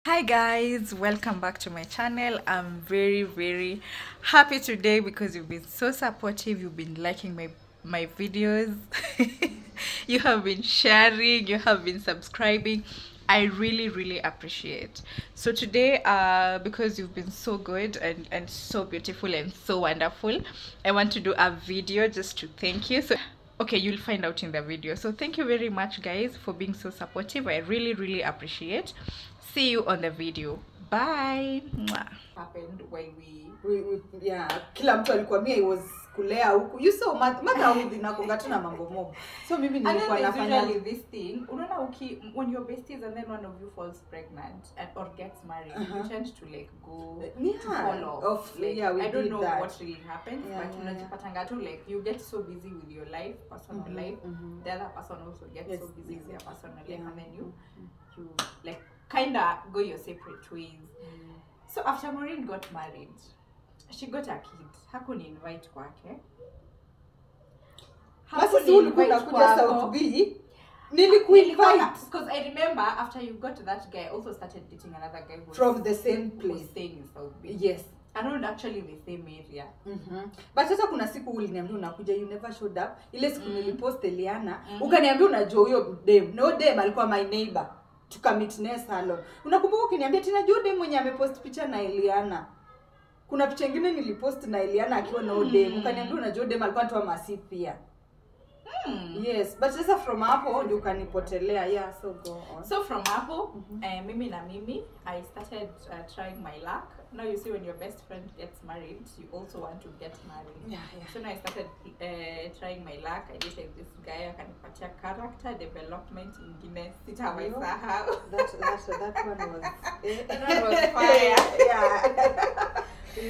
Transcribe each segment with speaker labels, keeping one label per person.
Speaker 1: Hi guys, welcome back to my channel. I'm very happy today because you've been so supportive. You've been liking my videos. You have been sharing, you have been subscribing. I really appreciate. So today because you've been so good and so beautiful and so wonderful, I want to do a video just to thank you. So okay, you'll find out in the video. So thank you very much guys for being so supportive. I really appreciate. See you on the video. Bye. Mwah.
Speaker 2: Happened when yeah, kila mtu alikuwa mia was kulea huku. You saw motherhood inakuanga tu na mambo mob. So mimi nilikuwa nafanya
Speaker 1: this thing. Unaona when you're besties and then one of you falls pregnant or gets married, you tend to like go to fall off. Like,
Speaker 2: yeah, we
Speaker 1: I don't know
Speaker 2: that.
Speaker 1: what really happens, but unajipatanga tu like you get so busy with your life, personal life. The other person also gets so busy with their personal life, and then you like kinda go your separate ways. So after Maureen got married, she got a kid. Hakuni invite kwake.
Speaker 2: Basi ulikuwa unakuja South B. Nilikuinvite
Speaker 1: because I remember after you got that guy, I also started dating another guy who
Speaker 2: from the same place,
Speaker 1: staying in South B.
Speaker 2: Yes.
Speaker 1: Around actually the same area.
Speaker 2: But sasa kuna siku uliniambia unakuja, you never showed up. Ile siku nilipost Eliana, ukaniambia unajua huyo dem. No dem alikuwa my neighbor. Tukamit naye salon. Unakumbuka ukiniambia tena Jude mwenye amepost picha na Eliana. Kuna picha nyingine nilipost na Eliana akiwa na Odem. Ukaniambia unajua Odem alikuwa anatoa masi pia. Yes, but sasa from hapo ndio ukanipotelea. Yeah, so go on.
Speaker 1: So from hapo, mimi, I started trying my luck. Now you see when your best friend gets married, you also want to get married.
Speaker 2: Yeah.
Speaker 1: So now I started trying my luck. I dated this guy, akanipatia character development ingine sitawaisahau.
Speaker 2: That one was
Speaker 1: that was fire.
Speaker 2: Yeah.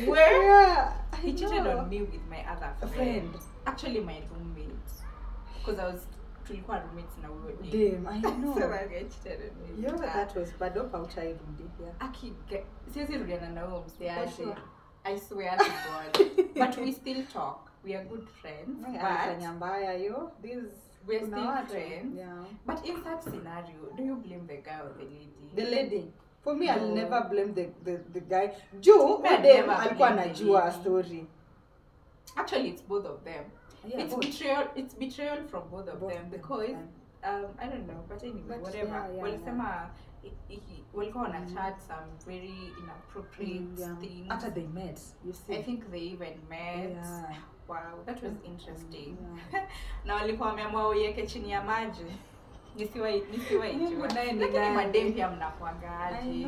Speaker 1: Where he cheated on me with my other friend. Actually my roommate. Because tulikuwa roommates na we were
Speaker 2: damn, I know.
Speaker 1: So I get cheated on me.
Speaker 2: Yeah, that was bad. Don't outside yeah.
Speaker 1: Siwezi rudiana na huyo msiaje. I swear to God. But we still talk. We are good friends.
Speaker 2: But mbaya yo.
Speaker 1: We're still friends.
Speaker 2: Yeah.
Speaker 1: But in that scenario, do you blame the guy or the lady?
Speaker 2: The lady. For me, I'll never blame the guy. Joe, madam alikuwa anajua story.
Speaker 1: Actually, it's both of them.
Speaker 2: Yeah,
Speaker 1: it's betrayal from both of them because I don't know, but anyway, whatever. Walisema walikuwa wana chat some very inappropriate things.
Speaker 2: After they met, you see.
Speaker 1: I think they even met.
Speaker 2: Yeah.
Speaker 1: Wow, that was interesting. Na walikuwa wameamua uiweke chini ya maji. Nisiwai lakini madem pia mnakuangaje.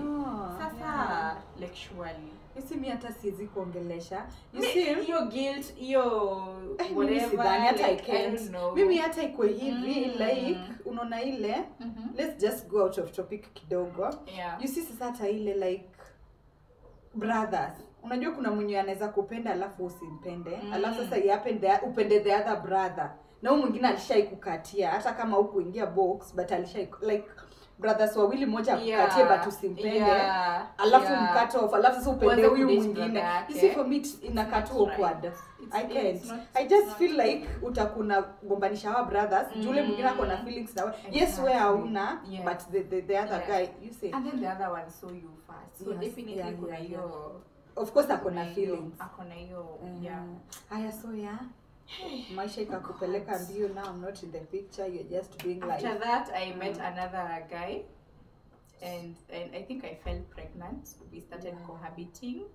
Speaker 1: Sasa like surely
Speaker 2: you see me hata siwezi kuongelesha. You
Speaker 1: see hiyo guilt, hiyo whatever,
Speaker 2: hata
Speaker 1: like,
Speaker 2: I can't. Mimi hata iko hivi like unaona ile let's just go out of topic kidogo. You see sasa hata ile like brothers. Unajua kuna mwenye anaweza kupenda alafu usimpende. Alafu sasa upende the other brother. Na huyu mwingine alishaikukatia hata kama hukuingia box but like brothers wawili moja akukatie but usimpende. Alafu mkate off alafu sasa upende huyu mwingine. You see for me inakata awkward. I can't. I just feel like utakuna gombanisha hawa brothers. Jule mwingine ako na feelings na yes wewe hauna but the other guy you see.
Speaker 1: And then the other one saw you first. So definitely kuna hiyo
Speaker 2: of course akona feelings.
Speaker 1: Akona hiyo
Speaker 2: Haya so maisha ikakupeleka mbio. Now I'm not in the picture, you're just doing like
Speaker 1: after that I met another guy and I think I fell pregnant. We started cohabiting.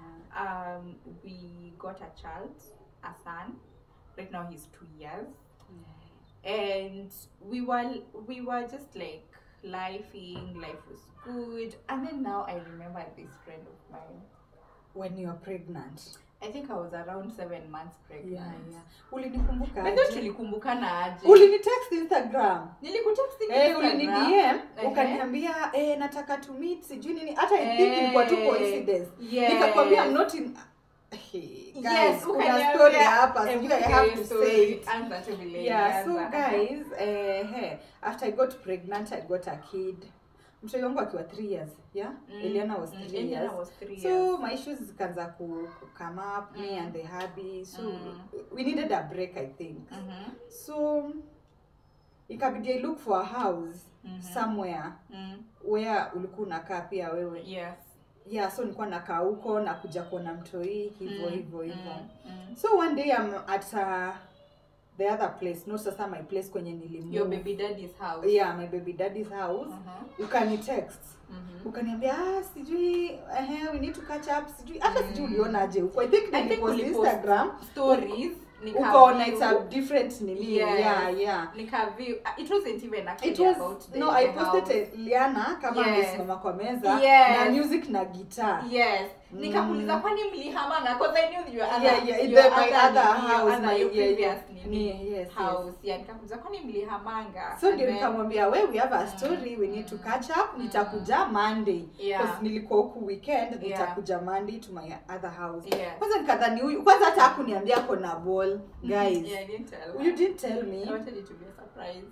Speaker 1: We got a child, a son. Right now he's 2 years. And we were just like life was good. And then now I remember this friend of mine.
Speaker 2: When you are pregnant,
Speaker 1: I think I was around 7 months pregnant.
Speaker 2: Yeah. Ulinikumbuka aje?
Speaker 1: Bado tulikumbukana aje?
Speaker 2: Ulinitext Instagram.
Speaker 1: Nilikutext Instagram.
Speaker 2: Ulini DM, ukaniambia nataka to meet sijui nini. Hata I think ilikuwa tu coincidence. Nikakwambia I'm not in guys, kuna story hapa. Sijui I have to say it. Yeah, so guys, after I got pregnant, I got a kid. Mtoto wangu akiwa 3 years, Eliana was 3 years. So my issues zikaanza ku come up, me and the hubby. So we needed a break, I think. So ikabidi I look for a house somewhere where ulikuwa unakaa pia wewe.
Speaker 1: Yes.
Speaker 2: Yeah, so nilikuwa nakaa huko na kuja kuona mtoi hivyo. So one day I'm at the other place, not sasa my place kwenye nilimove.
Speaker 1: Your baby daddy's house.
Speaker 2: Yeah, my baby daddy's house. Ukani text. Ukaniambia sijui we need to catch up, sijui hata sijui ulionaje huko. I think nilipost Instagram
Speaker 1: stories.
Speaker 2: Ukaona it's a different nini. Yeah.
Speaker 1: Nika view. It wasn't even actually about the
Speaker 2: I posted Liana kama amesimama kwa meza na music na guitar.
Speaker 1: Yes. Nikakuuliza kwani mlihamana because I knew you
Speaker 2: my other house, my previous
Speaker 1: house. Yeah, nikakuuliza kwani mlihamanga.
Speaker 2: So ndio nikamwambia we have a story, we need to catch up. Nitakuja Monday because nilikuwa huku weekend, nitakuja Monday to my other house. Kwanza nikadhani huyu kwanza hata hakuniambia kona ball. Guys,
Speaker 1: I didn't tell her.
Speaker 2: You didn't tell me.
Speaker 1: I wanted it to be a surprise.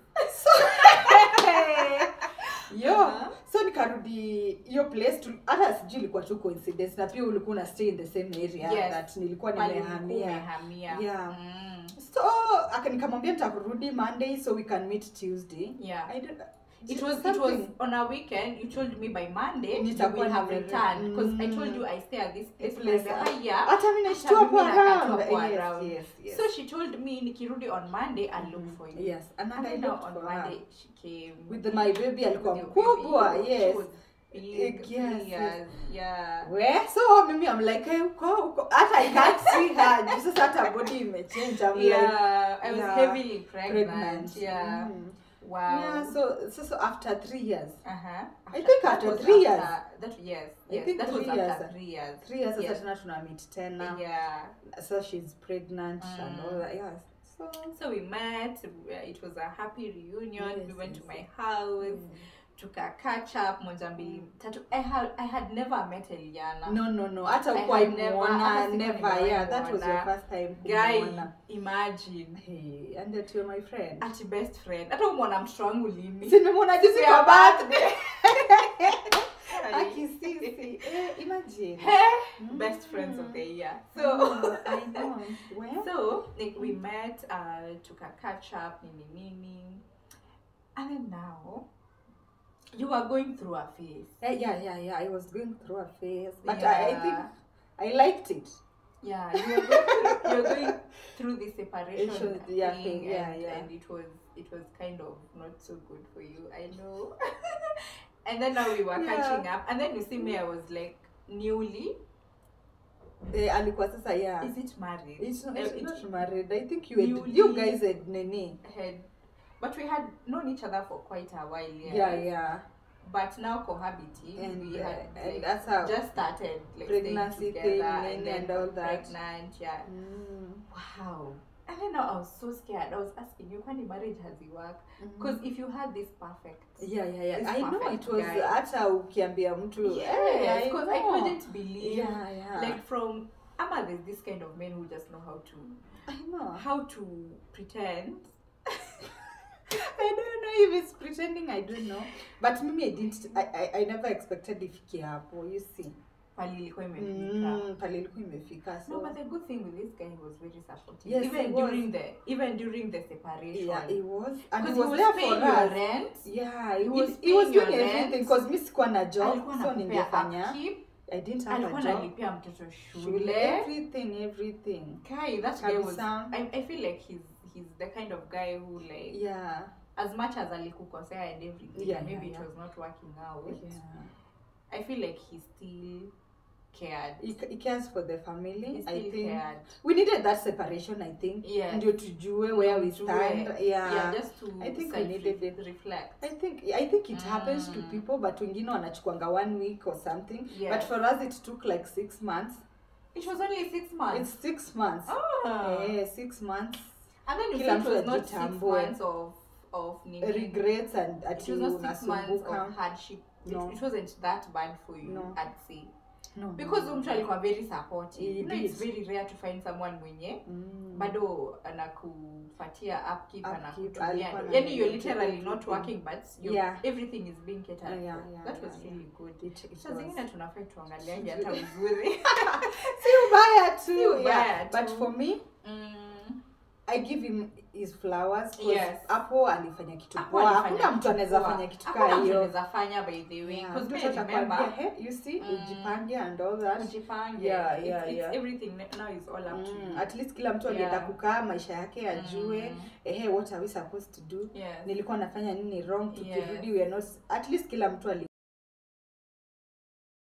Speaker 2: So nikarudi hiyo place hata sijui ilikuwa tu coincidence na pia ulikuwa una stay in the same area that nilikuwa nimehamia. So nikamwambia nitarudi Monday so we can meet Tuesday.
Speaker 1: It was on a weekend. You told me by Monday you will have returned because I told you I stay at this place.
Speaker 2: Hata mimi nashtua kwa around. Yes.
Speaker 1: So she told me nikirudi on Monday I'll look for you.
Speaker 2: Yes. And I looked
Speaker 1: on
Speaker 2: for
Speaker 1: Monday
Speaker 2: her.
Speaker 1: she came
Speaker 2: with my baby alikuwa mkubwa. Yes. So mimi I'm like uko hata I can't see her. Just hata body imechange. I'm like
Speaker 1: I was heavily pregnant. Wow.
Speaker 2: Yeah, so after 3 years. I think after 3 years.
Speaker 1: I think that was after 3 years.
Speaker 2: 3 years sasa tena tuna meet tena. So she's pregnant and all that. Yeah.
Speaker 1: So we met. It was a happy reunion. We went to my house. Tuka catch up moja mbili tatu. I had never met Eliana.
Speaker 2: No. Hata kwa never. Yeah, that was your first time.
Speaker 1: Guy, imagine.
Speaker 2: Hey, and that you're my friend.
Speaker 1: Ati best friend. Hata umeona mtoto wangu lini.
Speaker 2: Si nimemwona juzi kwa birthday. Akisisi. Imagine.
Speaker 1: Best friends of the year. So
Speaker 2: I know. Well,
Speaker 1: so like we met tuka catch up nini. And then now you are going through a phase.
Speaker 2: Yeah. I was going through a phase, but I think I liked it.
Speaker 1: Yeah, you're going through the separation thing, and it was kind of not so good for you. I know. And then now we were catching up, and then you see me, I was like newly.
Speaker 2: Alikuwa sasa
Speaker 1: Is it married?
Speaker 2: It's not married. I think you guys had nene.
Speaker 1: But we had known each other for quite a while.
Speaker 2: Yeah.
Speaker 1: But now cohabiting, and we had
Speaker 2: and that's how
Speaker 1: just started like
Speaker 2: pregnancy thing and all that.
Speaker 1: Pregnant, Wow. And then now I was so scared. I was asking you, when marriage has it worked? Because if you had this perfect,
Speaker 2: I know it was hata ukiambia mtu.
Speaker 1: Because I couldn't believe. Like from Ama, there's this kind of men who just know how to pretend.
Speaker 2: I don't know if it's pretending, I don't know. But maybe I never expected ifike hapo, you see.
Speaker 1: Palilikuwa
Speaker 2: imefika.
Speaker 1: No, but the good thing with this guy, he was very supportive.
Speaker 2: Yes,
Speaker 1: even during the separation.
Speaker 2: Yeah, he was. And
Speaker 1: he
Speaker 2: was there
Speaker 1: for
Speaker 2: us.
Speaker 1: Rent.
Speaker 2: Yeah, he was doing everything because mimi sikuwa na job, so ningefanya. I didn't have a job.
Speaker 1: Alipia mtoto shule.
Speaker 2: Everything.
Speaker 1: Kai, that guy was. I feel like he's the kind of guy who like as much as alikukosea and everything, maybe it was not working out. I feel like he still cared.
Speaker 2: He cares for the family.
Speaker 1: I think cared.
Speaker 2: We needed that separation, I think. Ndio tujue where we stand.
Speaker 1: Just to
Speaker 2: I think we needed it.
Speaker 1: Reflect.
Speaker 2: I think it happens to people, but wengine wanachukuanga 1 week or something. But for us it took like 6 months.
Speaker 1: It was only 6 months.
Speaker 2: It's 6 months. 6 months.
Speaker 1: And then you said it was not 6 months of
Speaker 2: regrets and
Speaker 1: it was not 6 months of hardship. It wasn't that bad for you, I'd say.
Speaker 2: No.
Speaker 1: Because mtu alikuwa very supportive. You know, it's very rare to find someone mwenye bado anakupatia upkeep anakutumia. Yani you're literally not working, but everything is being catered for. That was really good. Sasa zingine tunafai tuangaliaje hata uzuri.
Speaker 2: Si ubaya tu. But for me, I give him his flowers because
Speaker 1: Yes.
Speaker 2: hapo alifanya kitu poa. Hakuna mtu anaweza fanya kitu kama hiyo.
Speaker 1: Anaweza fanya by the way. Because
Speaker 2: me remember, hey, you see, ujipange and all that.
Speaker 1: Ujipange.
Speaker 2: Yeah.
Speaker 1: Everything now is all up to you.
Speaker 2: At least kila mtu alienda kukaa maisha yake ajue, what are we supposed to do?
Speaker 1: Yes.
Speaker 2: Nilikuwa nafanya nini wrong, tukirudi we are not, at least kila mtu